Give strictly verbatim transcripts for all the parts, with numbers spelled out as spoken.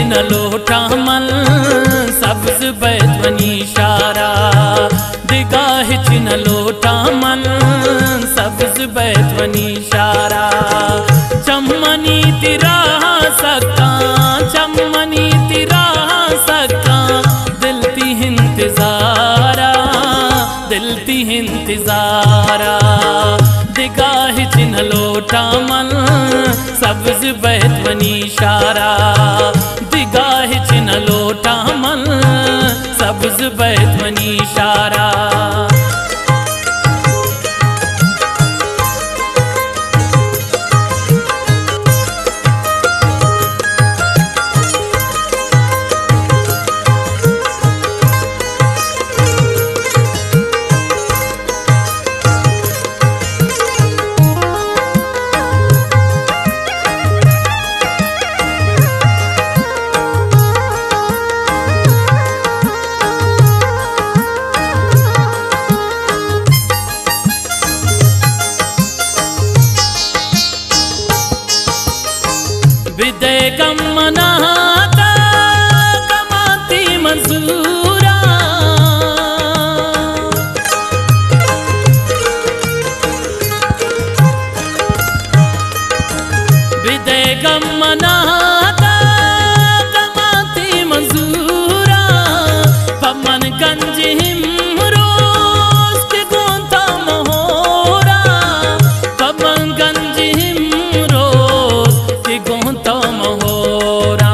चिन लोटा मल सब्ज बैध्वनि शारा दिगाह चिन लोटा मल सब्ज बैध्वनि शारा चम्मनी तिरा सका चम्मनी तिरा सका दिलती इंतजारा दिलती इंतजारा दिगाह चिन लोटा मल सब्ज बैध्वनि शारा दिगाह चिन लोटा मल सब्ज बैध्वनि शारा विदय गमनाता कमाती मंजूरा विदय गमनाता कमाती मंजूरा पमन गंज हिमरोज के गोंता महोरा पमन गंज हिमरोज के गोंता महोरा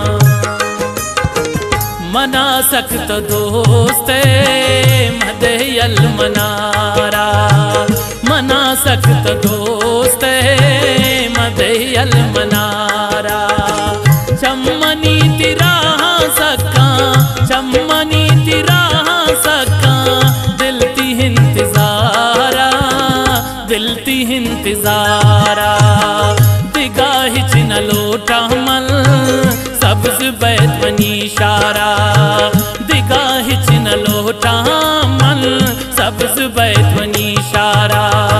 मना सकत दोस्त मदयल मनारा मना सकत दोस्त मदयल मनारा चम्मनी तिरा सका चम्मनी तिरा सका दिलती इंतजारा दिलती इंतजारा दिगाह चिन लोटा मल सब्ज बैध्वनि शारा दिगाह चिन लोटा मल सब्ज बैध्वनि शारा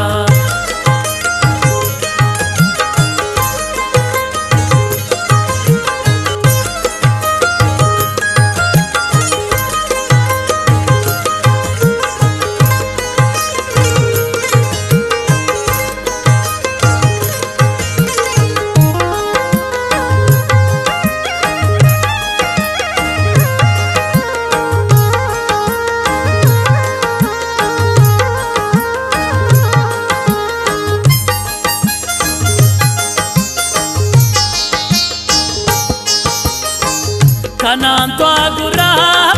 कना तो गुरा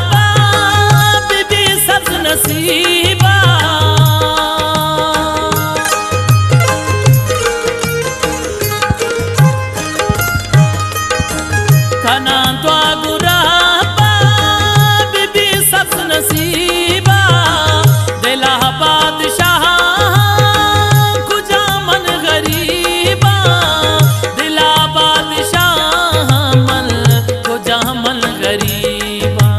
बीबी सब्ज नसीबा कना तो गुरा बीबी सब्ज नसीबा दिला बादशाह कुजा मन गरीबा दिला बादशाह मन कुजा मन गरीबा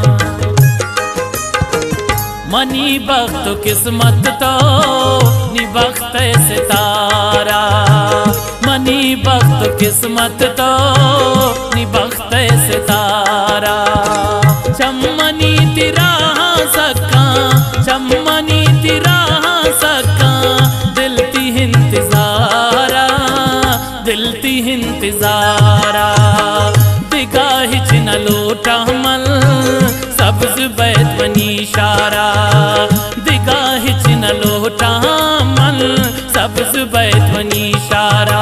मनी बख्त किस्मत तो निबख्त सितारा मनी बख्त किस्मत तो निबख्त सितारा चम्मनी तिरा सका चम्मनी तिरा सका दिलती इंतजारा दिलती इंतजारा दिगाह चिन लोटा मल सब्ज बैध्वनि शारा दिगाह चिन लोटा मल सब्ज बैध्वनि शारा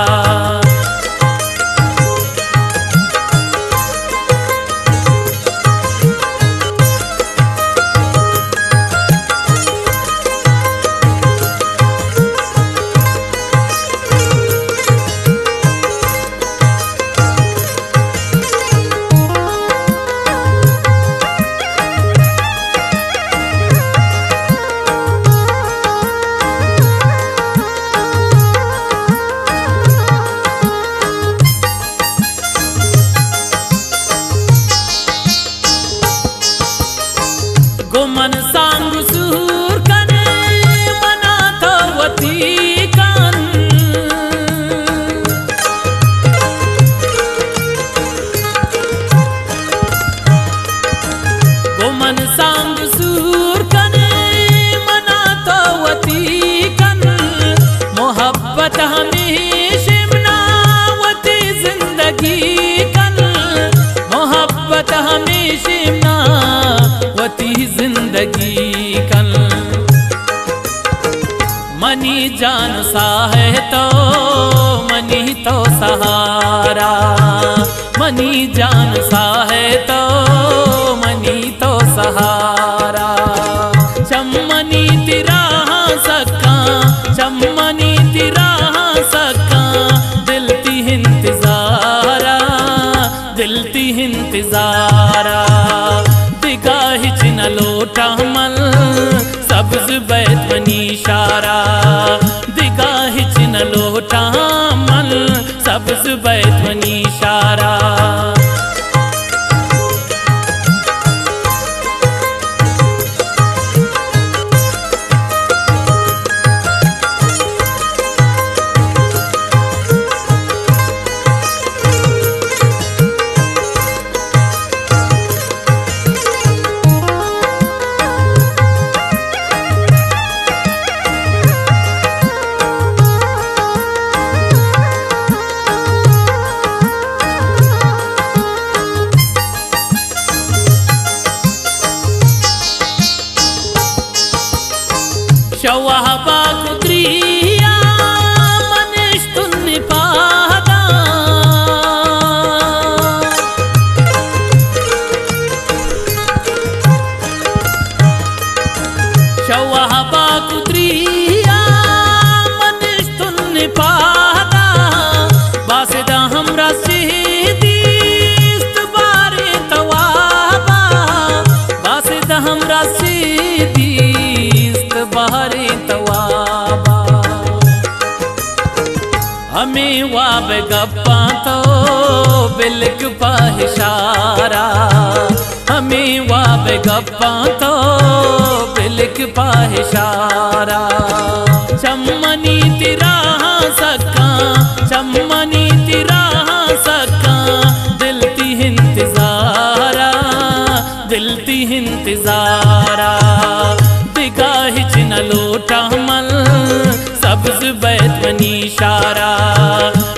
मनी जान सा है तो मनी तो सहारा, मनी जान सा है तो मनी तो सहारा। चम्मनी तिरा सका, चम्मनी तिरा सका, दिल ती इंतजारा, दिल ती इंतजारा। दिगाही चिन लोटा मल सब्ज बैत बनी शारा, दिगाही चिन लोटा मल सब्ज बैत बनी शारा। शवाहबा कुद्रिया मनिश तुन्नि पादा, शवाहबा कुद्रिया मनिश तुन्नि पादा। बासिदा हमरा सीदीस्त बारे तवाबा, बासिदा हमरा सीदी बहरे तवाबा। हमें वाब गप्पा तो बिलक पाहिशारा, हमें वाब गप्पा तो बिलक पाहिशारा। चम्मनी तिरा सका, चम्मनी तिरा सका, दिल ती इंतजारा, दिल ती इंतजारा। दिगाही चिन लोटा मल सब्ज बैत बनी शारा,